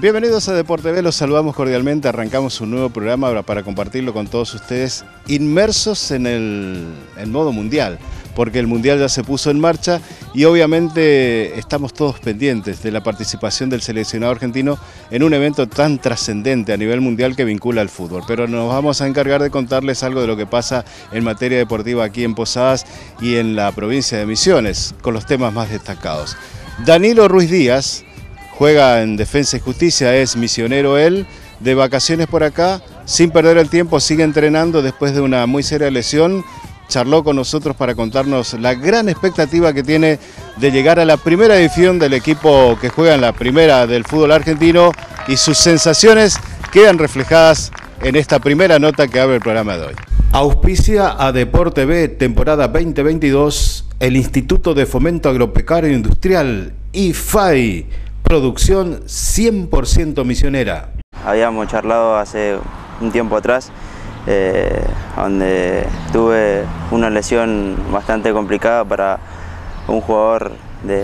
Bienvenidos a Deporte B, los saludamos cordialmente, arrancamos un nuevo programa ahora para compartirlo con todos ustedes, inmersos en el modo mundial, porque el mundial ya se puso en marcha y obviamente estamos todos pendientes de la participación del seleccionado argentino en un evento tan trascendente a nivel mundial que vincula al fútbol. Pero nos vamos a encargar de contarles algo de lo que pasa en materia deportiva aquí en Posadas y en la provincia de Misiones, con los temas más destacados. Danilo Ruiz Díaz juega en Defensa y Justicia, es misionero él, de vacaciones por acá, sin perder el tiempo, sigue entrenando después de una muy seria lesión. Charló con nosotros para contarnos la gran expectativa que tiene de llegar a la primera división del equipo que juega en la primera del fútbol argentino y sus sensaciones quedan reflejadas en esta primera nota que abre el programa de hoy. Auspicia a Deporte B, temporada 2022, el Instituto de Fomento Agropecuario e Industrial, IFAI, producción 100% misionera. Habíamos charlado hace un tiempo atrás, donde tuve una lesión bastante complicada para un jugador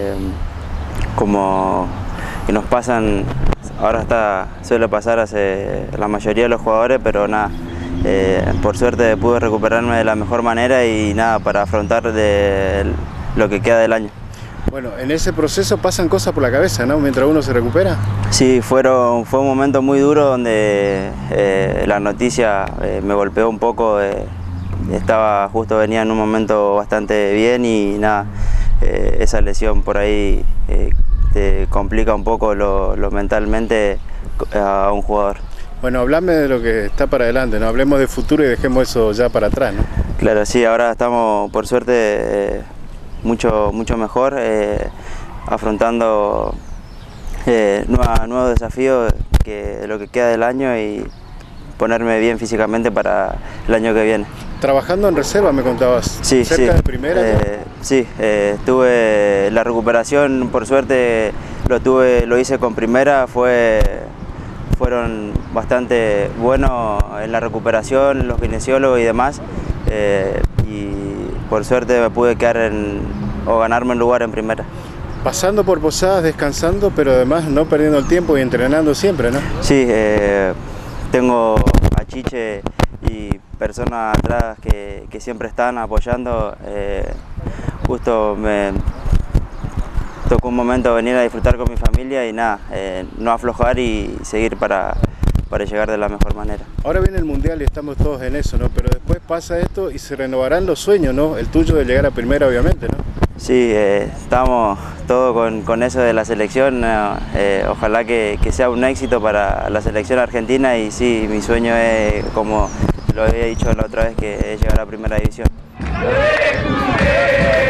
como que nos pasan, ahora suele pasar hace la mayoría de los jugadores, pero nada, por suerte pude recuperarme de la mejor manera y nada, para afrontar lo que queda del año. Bueno, en ese proceso pasan cosas por la cabeza, ¿no? Mientras uno se recupera. Sí, fue un momento muy duro donde la noticia me golpeó un poco. Venía en un momento bastante bien y nada, esa lesión por ahí te complica un poco lo mentalmente a un jugador. Bueno, hablame de lo que está para adelante, ¿no? Hablemos de futuro y dejemos eso ya para atrás, ¿no? Claro, sí, ahora estamos por suerte mucho mejor, afrontando nuevos desafíos que lo que queda del año y ponerme bien físicamente para el año que viene. ¿Trabajando en reserva me contabas? Sí, ¿cerca sí. de primera? Sí, tuve la recuperación, por suerte lo hice con primera, fueron bastante buenos en la recuperación, los kinesiólogos y demás. Y por suerte me pude quedar o ganarme un lugar en primera. Pasando por Posadas, descansando, pero además no perdiendo el tiempo y entrenando siempre, ¿no? Sí, tengo a Chiche y personas atrás que siempre están apoyando. Justo me tocó un momento venir a disfrutar con mi familia y nada, no aflojar y seguir para llegar de la mejor manera. Ahora viene el Mundial y estamos todos en eso, ¿no? Pero después pasa esto y se renovarán los sueños, ¿no? El tuyo de llegar a primera, obviamente, ¿no? Sí, estamos todos con eso de la selección. Ojalá que sea un éxito para la selección argentina y sí, mi sueño es, como lo había dicho la otra vez, que es llegar a primera división.